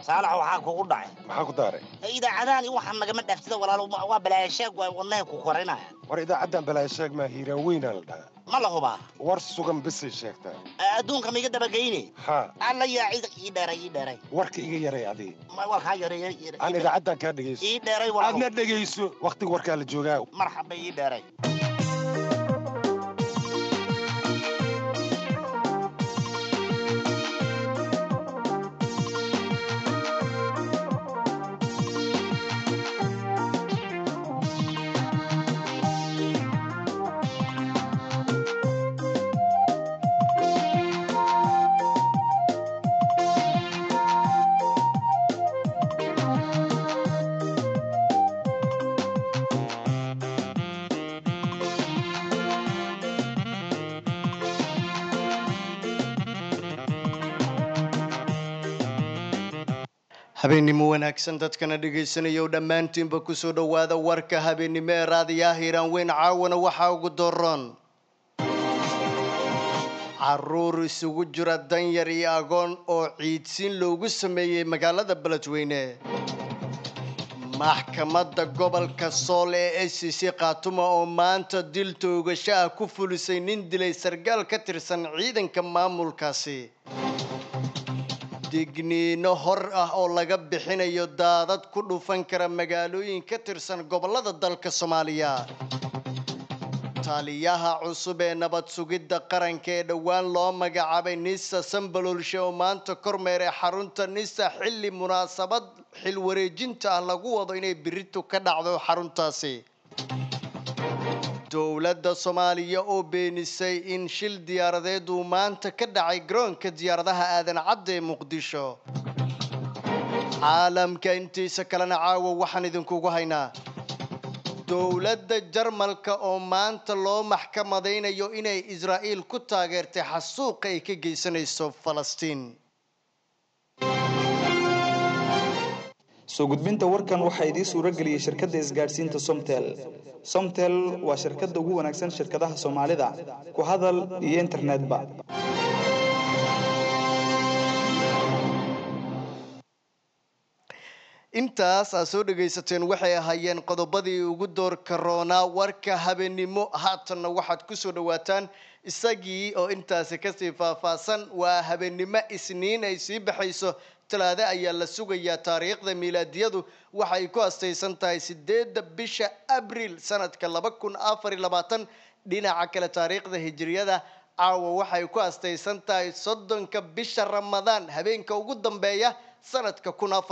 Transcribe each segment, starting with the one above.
صالح وحاك وقضعي maxaa ku daaray إذا عداني وحن نجمد نفسه ولا وبلا شيء والله كوكورنا war idaacadan balaa sheeg ma hiiraaweyn la dhahaa ما له بقى war sugan bis sheegtaa أدون كم يقدر بجيني ha الله يعيد يدري warka iga yaray adii ما ورها يري aan idaacadan ka dhageyso يدري ولا aadna dhageyso waqtiga warka la joogaa مرحبا يدري habeenimo wanaagsan dadkana dhageysanayo dhammaantiinba ku soo dhawaada warka habeenimo ee raadiyaha Hiiraan weyn caawana waxa ugu dooran caruur isugu jira danyar iyo agoon oo ciidsin loogu sameeyay magaalada Beledweyne maxkamadda gobolka Sool ee SCC Qaatuma oo maanta dil toogasho ah ku fulisay nin dilay sargaal ka tirsan ciidanka maamulkaasi digniino hor ah oo laga bixinayo daadad ku dhufan kara magaalooyin ka tirsan gobolada dalka Soomaaliya taliyaha cusub ee nabad sugidda qaranka ee dhawaan loo magacaabay Nisa Sambalolshe oo maanta kormeeray xarunta Nisa xilli munaasabad xil wareejinta ah lagu wado inay birito ka dhacdo xaruntaasi dowladda Soomaaliya oo beenisay in shil diyaaradeed uu maanta ka dhacay garoonka diyaaradaha aadan cadde Muqdisho caalamka intiisa kalena caawa waxaan idinkugu haynaa dowladda Jarmalka oo maanta loo maxkamadeynayo inay Israa'iil ku taageertay xasuuqa ay ka geysanayso Falastiin soo gudbinta warkan waxa idin suura galiyay shirkadda isgaarsiinta Somtel waa shirkadda ugu wanaagsan shirkadaha Soomaalida ku hadal iyo internetba intaas aad soo dhageysateen waxay ahaayeen qodobadii ugu door corona warka habeenimo haatanna waxaad ku soo dhawaataan isagii oo intaas ka sii faahfaahsan waa habeenimo isniin ay sii baxayso talaada ayaa la sugayaa taariikhda miilaadiyadu waxay ku astaysan tahay 8 bisha Abriil sanadka 2024 dhinaca kale taariikhda hijriyada caawa waxay ku astaysan tahay 30 bisha Ramadaan habeenka ugu dambeeya sanadka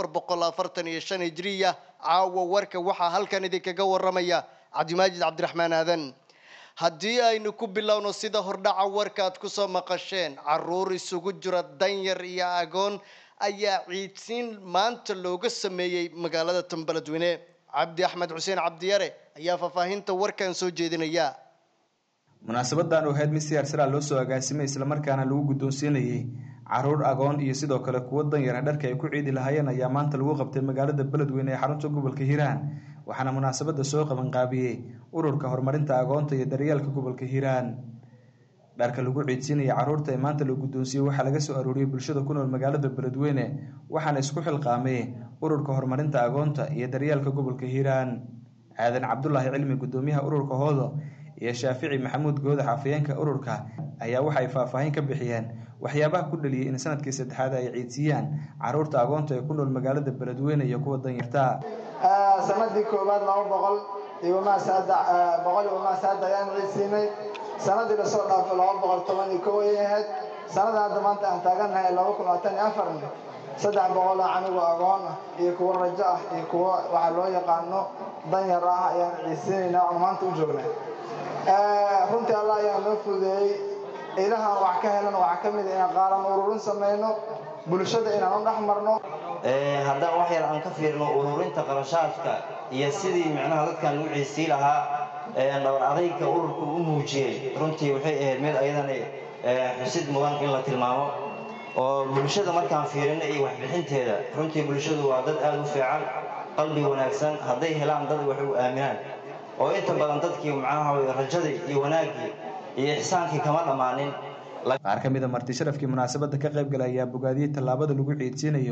1445 hijriya caawa warka waxa halkan idinkaga waramaya Cabdimaajid Cabdiraxmaan Aadan haddii aynu ku bilowno sida hordhaca warkaad ku soo maqasheen caruur isugu jira danyar iyo agoon ayaa ciidsin maanta looga sameeyay magaalada Beledweyne Cabdi Axmed Xuseen Cabdiyare ayaa faahfaahinta warkan soo jeedinaya munaasabadan oo heed misiyaar sira loo soo agaasimay isla markaana lagu guddoonsiinayay caruur agoon iyo sidoo kale kuwa danyar dharka ay ku ciidi lahaayeen ayaa maanta lagu qabtay magaalada Beledweyne ee xarunta gobolka Hiiraan waxaana munaasabada soo qaban qaabiyay ururka horumarinta agoonta iyo daryeelka gobolka Hiiraan dharka lagu ciidsiinaya caruurta ee maanta lagu guddoonsiiyay waxa laga soo arooriyay bulshada ku nool magaalada Beledweyne waxaana isku xilqaamay ururka horumarinta agoonta iyo daryeelka gobolka Hiiraan aadan Cabdullaahi Cilmi gudoomiyaha ururka hoodo iyo Shaafici Maxamuud Gooda xafayeenka ururka ayaa waxay faahfaahin ka bixiyeen waxyaabaha ku dhaliyay in sanadkii saddexaad ay ciidsiiyaan caruurta agoonta ee ku nool magaalada Beledweyne iyo kuwa danyarta sanadii koobaad 200 iyo ma saada ayaan ciidsiinay sanadii la soo dhaafay 211 ay ahayd sanada hadda maanta aan taaganahay 2024 300 anigu agoon iyo kuwa rajo ah iyo kuwa waxa loo yaqaano danyar ah ayaan ciidsiinayna oo maanta u joognaa runtii Allah ayaa noo fududeeyay ilaha wax ka helan wax ka mid ah qaaran ururin sameeyno bulshada inaan u dhaxmarno haddaan wax yar aan ka fiirno ururinta qarashaadka iyo sidii macnaha dadkan u ciisi lahaa dhawr adayga ururku u muujiyay runtii waxay ahayd mid ayadana xusid mudan in la tilmaamo oo bulshada markaan fiirino iyo wax bixinteeda runtii bulshadu waa dad aad u fiican qalbi wanaagsan haday helaan dad wax u aaminaan oo inta badan dadkii macnaha rajada iyo wanaagii iyo ihsaankii kama dhamaanin qaar ka mid ah marti sharafkii munaasabada ka qayb galay ayaa bogaadiyay tallaabada lagu ciidsiinayo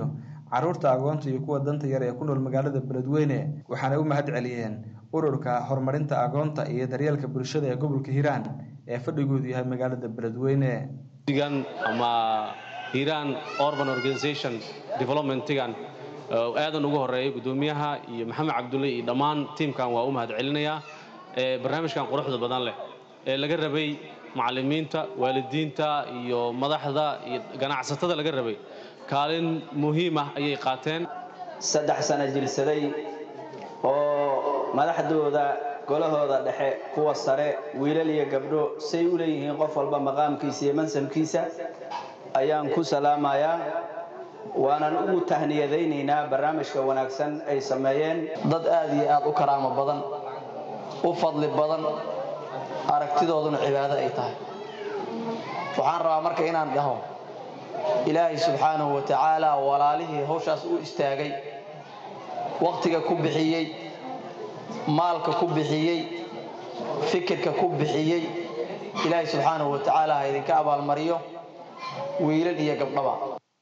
caruurta agoonta iyo kuwa danta yar ee ku nool magaalada Beledweyne waxaana u mahad celiyeen ururka horumarinta agoonta iyo daryeelka bulshada ee gobolka Hiiraan ee fadhigoodu yahay magaalada Beledweyne digan ama Hiiraan Urban Organization Development-gan aadan ugu horeeyay gudoomiyaha iyo Maxamed Cabdulle iyo dhammaan teamkan waa u mahad celinayaa barnaamijkan quruxda badan leh ee laga rabay macallimiinta waalidiinta iyo madaxda iyo ganacsatada laga rabay kaalin muhiim ah ayay qaateen 3 sano jilsaday oo madaxdooda golahooda dhexe kuwa sare wiilal iyo gabdho say u leeyihiin qof walba maqaamkiisa iyo mansabkiisa ayaan ku salaamayaa waanan ugu tahniyadaynaynaa barnaamijka wanaagsan ay sameeyeen dad aad iyo aad u karaamo badan u fadli badan aragtidooduna cibaado ay tahay waxaan rabaa marka inaan dhaho ilaahay subxaanahu wa tacaala walaalihii hawshaas u istaagay waqtiga ku bixiyey maalka ku bixiyey fikirka ku bixiyey ilaahay subxaanahu wa tacaala ha idinka abaalmariyo wiilal iyo gabdhaba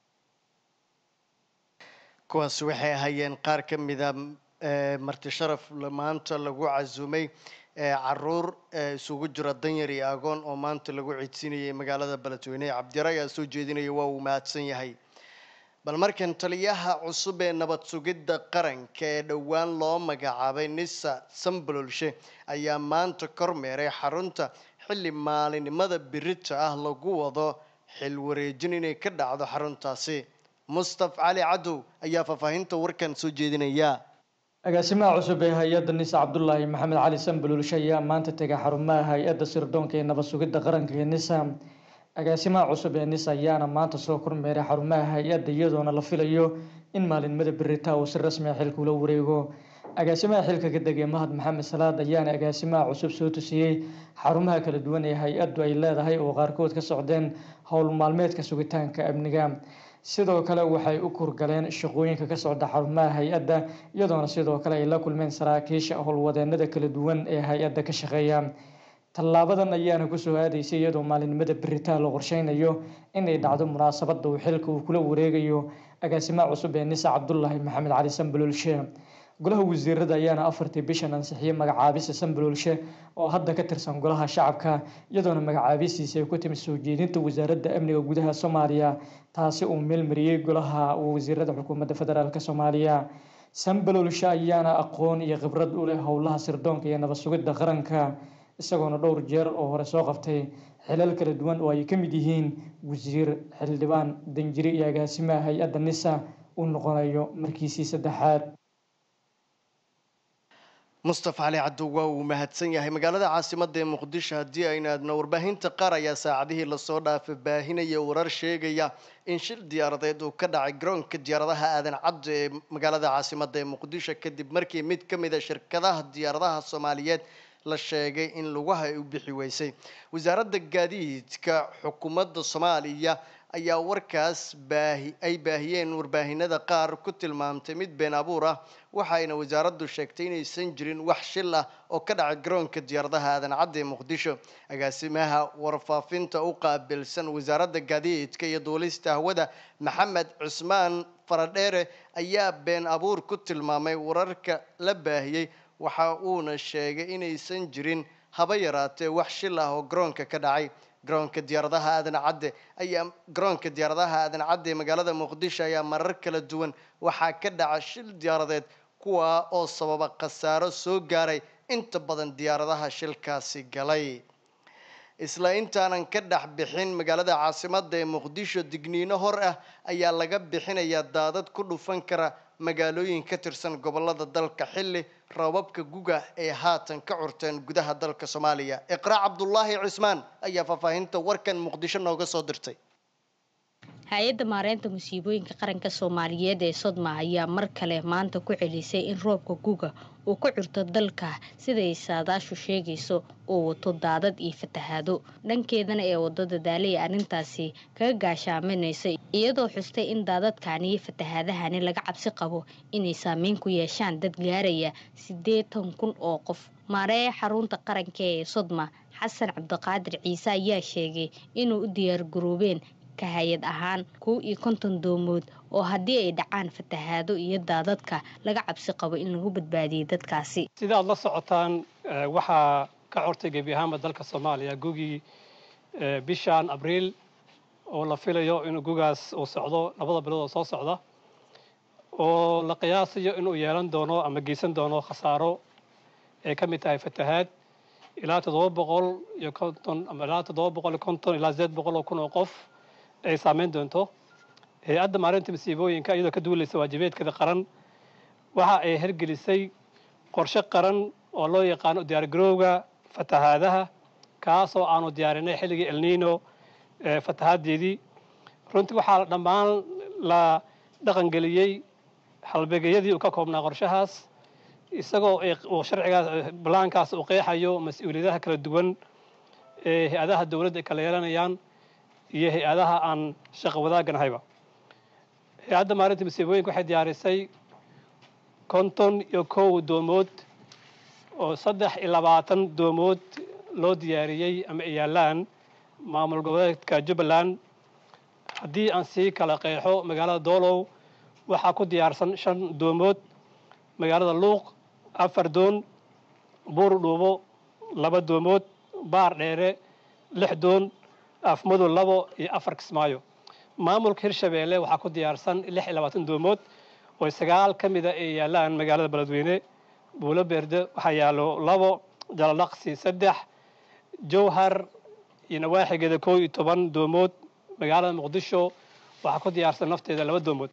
kuwaas waxay ahaayeen qaar ka mid ah marti sharaf maanta lagu casuumay caruur isugu jira danyar iyo agoon oo maanta lagu ciidsinayay magaalada Beledweyne Cabdiraay ayaa soo jeedinaya waa uu mahadsan yahay bal markan taliyaha cusub ee nabad sugidda qaranka ee dhawaan loo magacaabay Nisa Sambalolshe ayaa maanta kormeeray xarunta xilli maalinimada birita ah lagu wado xil wareejin inay ka dhacdo xaruntaasi Mustafa Ali Cadow ayaa faafahinta warkan soo jeedinaya agaasimaha cusub ee hay'adda Nisa Cabdullaahi Maxamed Cali Sambalolshe ayaa maanta tagay xarumaha hay'adda sirdoonka ee nabad sugidda qaranka ee Nisa agaasimaha cusub ee Nisa ayaana maanta soo kormeeray xarumaha hay'adda iyadoona la filayo in maalinimada birita uu si rasmi ah xilka ula wareego agaasimaha xilka ka degay Mahad Maxamed Salaad ayaana agaasimaha cusub soo tusiyay xarumaha kala duwan ee hay'addu ay leedahay oo qaarkood ka socdeen hawl maalmeedka sugitaanka amniga sidoo kale waxay u kurgaleen shaqooyinka ka socda xarumaha hay'adda iyadoona sidoo kale ay la kulmeen saraakiisha howlwadeennada kala duwan ee hay'adda ka shaqeeya tallaabadan ayaana ku soo aadaysay iyadoo maalinimada birita la qorsheynayo inay dhacdo munaasabadda uu xilka uu kula wareegayo agaasimaha cusub ee Nisa Cabdullaahi Maxamed Cali Sambalolshe golaha wasiirada ayaana 4 bishan ansixiyay magacaabista Sambalolshe oo hadda ka tirsan golaha shacabka iyadoona magacaabistiisa ay ku timid soo jeedinta wasaaradda amniga gudaha Soomaaliya taasi uu meel mariyay golaha wasiirada xukuumadda federaalka Soomaaliya Sambalolshe ayaana aqoon iyo khibrad u leh howlaha sirdoonka iyo nabad sugidda qaranka isagoona dhowr jeer oo hore soo qabtay xilal kala duwan oo ay ka mid yihiin wasiir xildhibaan danjiri iyo agaasimaha hay'adda Nisa uu noqonayo markiisii saddexaad Mustafa Ali Cadow waa uu mahadsan yahay magaalada caasimadda ee Muqdisho haddii ayna aadno warbaahinta qaar ayaa saacadihii la soo dhaafay baahinaya warar sheegaya in shil diyaaradeed uu ka dhacay garoonka diyaaradaha aadan cadde ee magaalada caasimadda ee Muqdisho kadib markii mid ka mid ah shirkadaha diyaaradaha Soomaaliyeed la sheegay in lugaha ay u bixi weysay wasaaradda gaadiidka xukuumadda Soomaaliya ayaa warkaas baahiyeen warbaahinada qaar ku tilmaamtay mid been abuur ah waxayna wasaaraddu sheegtay inaysan jirin wax shil ah oo ka dhacay garoonka diyaaradaha aadan cadde ee Muqdisho agaasimaha warfaafinta u qaabilsan wasaaradda gaadiidka iyo duulista hawada Maxamed Cusmaan Faradheere ayaa been abuur ku tilmaamay wararka la baahiyay waxa uuna sheegay inaysan jirin haba yaraatee wax shil ah oo garoonka ka dhacay garoonka diyaaradaha aadan cadde magaalada Muqdisho ayaa marar kala duwan waxaa ka dhaca shil diyaaradeed kuwa oo sababa khasaaro soo gaaray inta badan diyaaradaha shilkaasi galay isla intaanan ka dhex bixin magaalada caasimadda ee Muqdisho digniino hor ah ayaa laga bixinayaa daadad ku dhufan kara magaalooyin ka tirsan gobolada dalka xilli roobabka guga ee haatan ka curteen gudaha dalka Soomaaliya Iqraa Cabdullaahi Cismaan ayaa faafahinta warkan Muqdisho nooga soo dirtay hay-adda maareynta musiibooyinka qaranka Soomaaliyeed ee Sodma ayaa mar kale maanta ku celisay in roobka guga uu ku curto dalka sida ay saadaashu sheegayso oo wato daadad iyo fatahaado dhankeedana ee wadada daalay arrintaasi kaga gaashaaminaysa iyadoo xustay in daadadkani iyo fatahaadahani laga cabsi qabo inay saameyn ku yeeshaan dad gaaraya 80,000 oo qof maareeya xarunta qaranka ee Sodma Xasan Cabdiqaadir Ciise ayaa sheegay inuu u diyaar garoobeen ka hay-ad ahaan 51 doomood oo haddii ay dhacaan fatahaado iyo daadadka laga cabsi qabo in lagu badbaadiyo dadkaasi. sida aad la socotaan waxaa ka cortay gebi ahaanba dalka Soomaaliya gugii bishan Abriil oo la filayo in gugaas uu socdo 2 bilood oo soo socda oo la qiyaasayo inuu yeelan doono ama geysan doono khasaaro ay ka mid tahay fatahaad ilaa 750 ama ilaa 750 ilaa 800 kun oo qof ay saameyn doonto. hay-adda maareynta masiibooyinka iyadoo ka duulaysa waajibaadkeeda qaran waxa ay hirgelisay qorshe qaran oo loo yaqaano diyaargarowga fatahaadaha kaasoo aanu diyaarinay xilligii El Niño fatahaadeedii. runtii waxaa dhammaan la dhaqangeliyey halbeegyadii uu ka koobnaa qorshahaas isagoo uu sharcigaas balaankaas uu qeexayo mas'uuliyadaha kala duwan ee hay-adaha dowladda ay kala yeelanayaan iyo hay-adaha aan shaqo wadaagganahayba. hay-adda maareynta masiibooyinka waxay diyaarisay 51 doomood oo 23 doomood loo diyaariyey ama ay yaalaan maamul goboleedka Jubbaland. haddii aan sii kala qeexo magaalada Doolow waxaa ku diyaarsan 5 doomood, magaalada Luuq 4 doon, Buur Dhuubo 2 doomood, Baar Dheere 6 doon, Afmadow 2 iyo 4 Kismaayo. maamulka Hirshabeelle waxaa ku diyaarsan 26 doomood oo 9 ka mid ah ay yaalaan magaalada Beledweyne, Buulo Beerde waxaa yaalo 2, Jalalaqsi 3, Jowhar iyo nawaaxigeeda 11 doomood, magaalada Muqdisho waxaa ku diyaarsan nafteeda 2 doomood.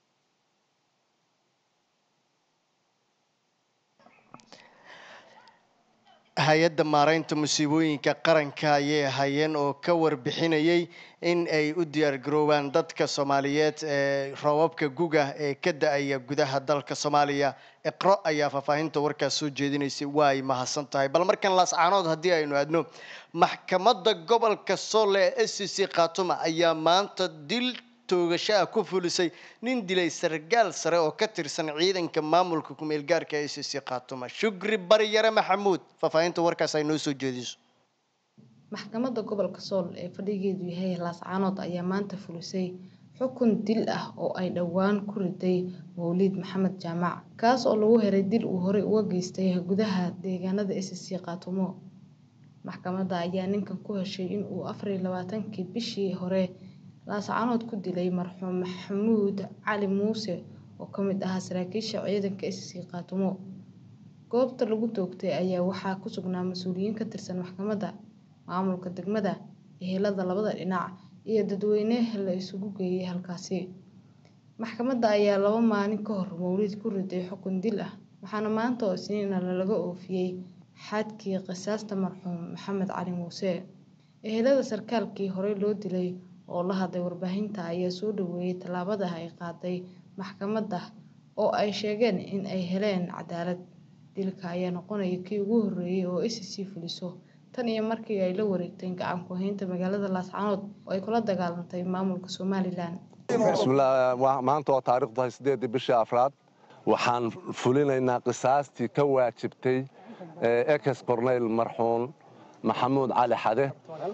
hay-adda maareynta musiibooyinka qaranka ayay hayeen oo ka warbixinayay in ay u diyaar garoobaan dadka Soomaaliyeed ee roobabka guga ee ka da'aya gudaha dalka Soomaaliya. Iqro ayaa faahfaahinta warkaas soo jeedinaysay way mahadsan tahay. bal markan laascaanood haddii aynu aadno maxkamadda gobolka Sool ee SCC Khaatuma ayaa maanta dil toogasho ku fulisay nin dilay sargaal sare oo ka tirsan ciidanka maamulka ku meel gaarka ee SCC Khaatuma. Shukri Baryare Maxamuud faahfaahinta warkaas ay noo soo jeediso. maxkamadda gobolka Sool ee fadhigeedu yahay laascaanood ayaa maanta fulisay xukun dil ah oo ay dhawaan ku riday Mawlid Maxamed Jaamac kaas oo lagu helay dil uu hore uga geystay gudaha deegaanada SCC Khaatumo. maxkamadda ayaa ninkan ku heshay in uu 24 bishii hore laascaanood ku dilay marxuum Maxamuud Cali Muuse oo ka mid ah saraakiisha ciidanka SCC Khaatumo. goobta lagu toogtay ayaa waxaa ku sugnaa mas'uuliyiin ka tirsan maxkamadda, maamulka degmada, ehelada labada dhinac iyo dadweyne la isugu geeyay halkaasi. maxkamadda ayaa 2 maalin ka hor Mawlid ku riday xukun dil ah waxaana maanta oo Isniin laga oofiyay xadkii qisaasta marxuum Maxamed Cali Muuse. ehelada sarkaalkii hore loo dilay oo la hadlay warbaahinta ayaa soo dhaweeyay tallaabada ay qaaday maxkamadda oo ay sheegeen in ay heleen cadaalad. dilka ayaa noqonaya kii ugu horeeyay oo SCC fuliso tan iyo markii ay la wareegtay gacan ku haynta magaalada Laascaanood oo ay kula dagaalantay maamulka Somaliland. bismillah maanta oo taariikhdu 8 bishii Afraad waxaan fulinaynaa qisaastii ka waajibtay ex Cornel marxuum Maxamuud Cali Xade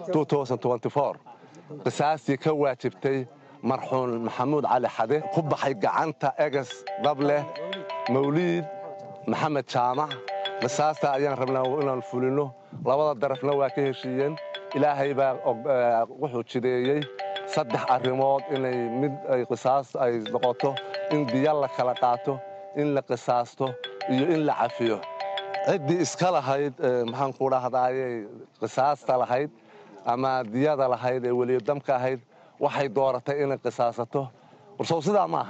2024 qisaastii ka waajibtay marxuum Maxamuud Cali Xade ku baxay gacanta ex Dable Mawlid Maxamed Jaamac. qisaasta ayaan rabnaa inaan fulino, labada darafna waa ka heshiiyeen. ilaahay baa wuxuu jideeyay 3 arrimood inay mid ay qisaas ay noqoto, in diya la kala qaato, in la qisaasto iyo in la cafiyo. ciddii iska lahayd maxaan ku dhahdaayay qisaasta lahayd ama diyada lahayd ee weli damka ahayd waxay dooratay inay qisaasato. warsow sidaa ma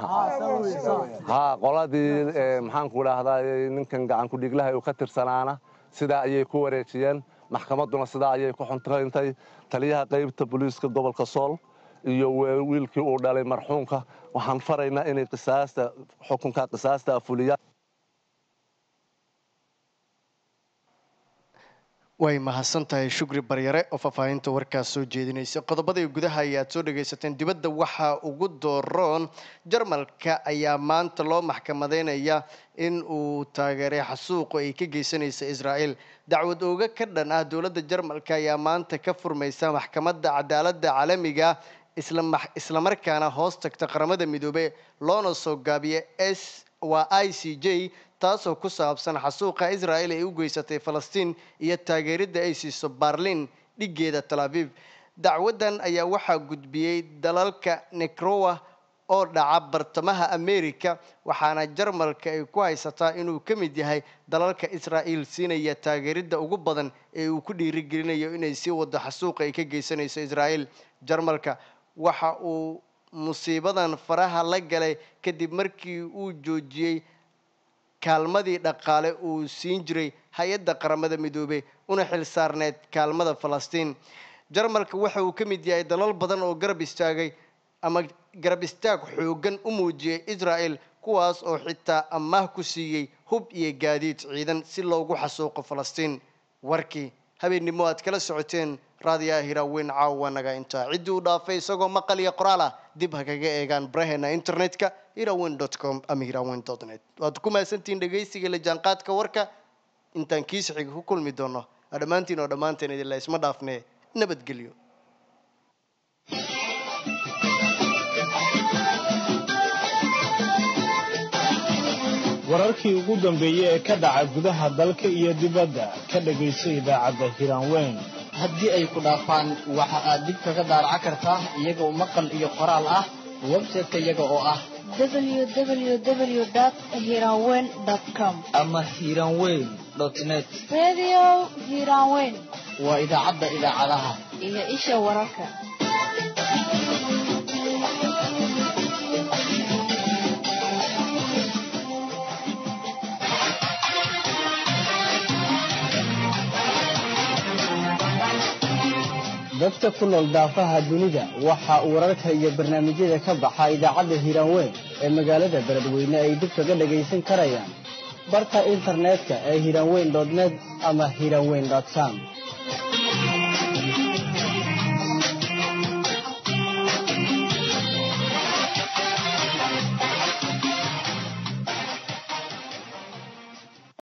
aha qoladii maxaan ku dhahdaayay ninkan gacan ku dhiglaha uu ka tirsanaana sidaa ayay ku wareejiyeen. maxkamadduna sidaa ayay ku xuntay. taliyaha qaybta booliiska gobolka Sool iyo wiilkii uu dhalay marxuumka waxaan faraynaa inay qisaasta xukunka qisaasta fuliyaan. way mahadsan tahay Shukri Baryare oo faahfaahinta warkaas soo jeedinaysa. qodobada gudaha ayaad soo dhageysateen. dibadda waxaa ugu dooroon Jarmalka ayaa maanta loo maxkamadeynaya in uu taageeray xasuuq ay ka geysanaysa Israa'iil. dacwad ooga ka dhan ah dowladda Jarmalka ayaa maanta ka furmaysa maxkamadda cadaaladda caalamiga isla markaana hoos tagta qaramada midoobey loona soo gaabiya ICJ taasoo ku saabsan xasuuqa Israel ay u geysatay Falastiin iyo taageerida ay siiso Berlin dhigeeda Tel Aviv. dacwadan ayaa waxaa gudbiyay dalalka Nicaragua oo dhaca bartamaha America waxaana Jarmalka ay ku haysataa inuu ka mid yahay dalalka Israel siinaya taageerida ugu badan ee uu ku dhiirigelinayo inay sii wado xasuuqa ay ka geysanayso Israel. Jarmalka waxa uu musiibadan faraha la galay kadib markii uu joojiyay kaalmadii dhaqaale uu siin jiray hay'adda qaramada midoobay una xil saarneed kaalmada Falastiin. Jarmalka waxa uu ka mid yahay dalal badan oo garab istaagay ama garab istaag xoogan u muujiyay Israel kuwaas oo xitaa amaah ku siiyay hub iyo gaadiid ciidan si loogu xasuuqo Falastiin. warkii habeenimo aad kala socoteen raadiyaha Hiraweyn caawa naga inta cidii u dhaafay isagoo maqal iyo qoraal ah dib ha kaga eegaan baraheena internetka hiraweyn.com ama hiraweyn.net. waad ku maasantiin dhageysiga la jaanqaadka warka intaan kiis xiga ku kulmi doono dhammaanteen idin la isma dhaafnee nabadgelyo. wararkii ugu dambeeyay ee ka dhaca gudaha dalka iyo dibadda ka dhageyso idaacadda Hiraweyn. haddii ay ku dhaafaan waxa aad dib kaga daaraca kartaa iyaga oo maqal iyo qoraal ah website-ka iyaga oo ah www.hiraweyn.com ama hiraweyn.net. Radio Hiraweyn waa idaacadda idaacadaha iyo isha wararka. dadka ku nool daafaha dunida waxa uu wararka iyo barnaamijyada ka baxa idaacadda Hiraweyn ee magaalada Beledweyne ay dib kaga dhageysan karayaan barta internetka ee hiraweyn.net ama hiraweyn.com.